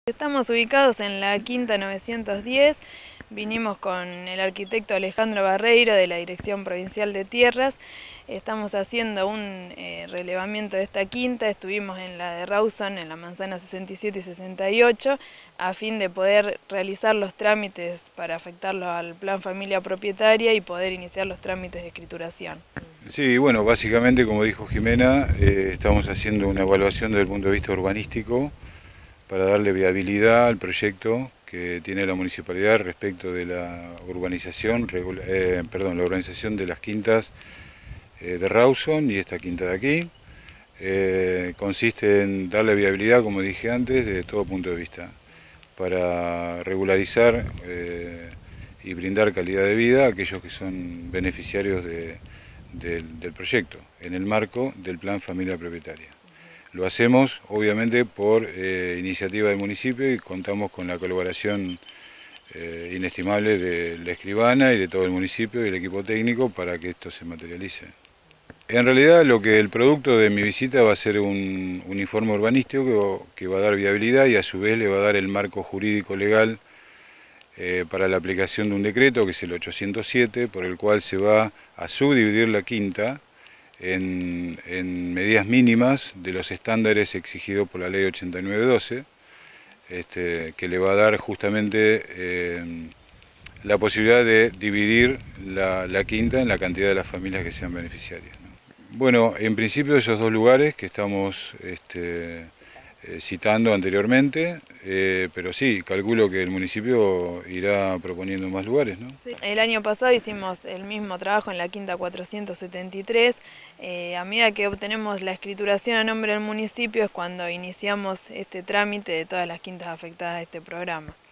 Estamos ubicados en la Quinta 910, vinimos con el arquitecto Alejandro Barreiro de la Dirección Provincial de Tierras. Estamos haciendo un relevamiento de esta quinta, estuvimos en la de Rawson, en la manzana 67 y 68, a fin de poder realizar los trámites para afectarlo al plan familia propietaria y poder iniciar los trámites de escrituración. Sí, bueno, básicamente, como dijo Jimena, estamos haciendo una evaluación desde el punto de vista urbanístico para darle viabilidad al proyecto que tiene la municipalidad respecto de la urbanización, la urbanización de las quintas de Rawson y esta quinta de aquí. Consiste en darle viabilidad, como dije antes, desde todo punto de vista, para regularizar y brindar calidad de vida a aquellos que son beneficiarios del proyecto, en el marco del plan familia propietaria. Lo hacemos obviamente por iniciativa del municipio y contamos con la colaboración inestimable de la escribana y de todo el municipio y el equipo técnico para que esto se materialice. En realidad el producto de mi visita va a ser un informe urbanístico que va a dar viabilidad y a su vez le va a dar el marco jurídico legal para la aplicación de un decreto que es el 807, por el cual se va a subdividir la quinta en medidas mínimas de los estándares exigidos por la ley 8912, que le va a dar justamente la posibilidad de dividir la quinta en la cantidad de las familias que sean beneficiarias, ¿no? Bueno, en principio esos dos lugares que estamos citando anteriormente, pero sí, calculo que el municipio irá proponiendo más lugares, ¿no? Sí. El año pasado hicimos el mismo trabajo en la quinta 473. A medida que obtenemos la escrituración a nombre del municipio es cuando iniciamos este trámite de todas las quintas afectadas a este programa.